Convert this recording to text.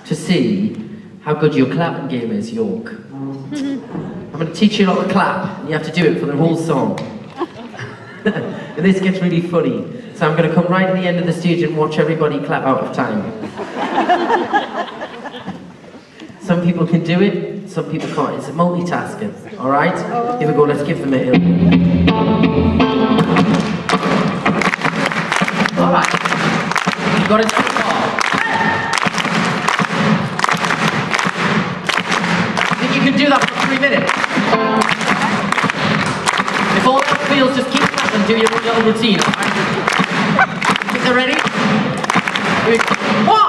to see how good your clapping game is, York. I'm going to teach you how to clap, and you have to do it for the whole song. And this gets really funny, so I'm going to come right at the end of the stage and watch everybody clap out of time. Some people can do it, some people can't. It's multitasking, alright? Here we go, let's give them a hill. Alright, you've got it so far. I think you can do that for 3 minutes. If all that feels, just keep clapping, do your little routine, alright? Think they're ready? Here we go. 1,